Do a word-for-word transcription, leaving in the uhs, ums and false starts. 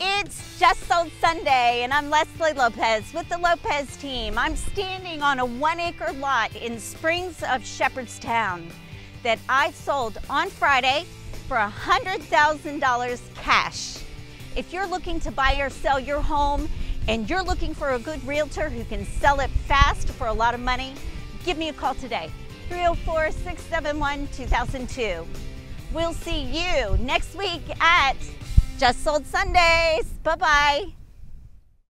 It's Just Sold Sunday, and I'm Lesley Lopez with the Lopez team. I'm standing on a one acre lot in Springs of Shepherdstown that I sold on Friday for one hundred thousand dollars cash. If you're looking to buy or sell your home and you're looking for a good realtor who can sell it fast for a lot of money, give me a call today, three oh four, six seven one, two thousand two. We'll see you next week at Just Sold Sundays. Bye-bye.